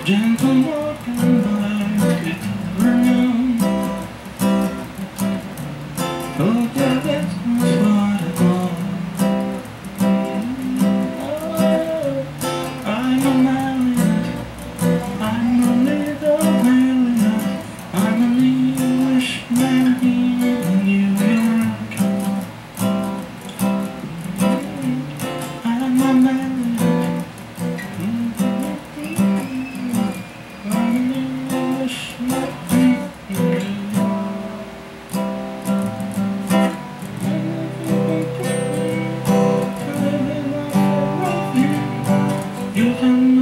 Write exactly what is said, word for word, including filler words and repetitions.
Gentle walking by, it's renowned. Oh, yeah, that's what I want. I'm a married, I'm a little married, I'm an Englishman here in New York. I'm a married. You can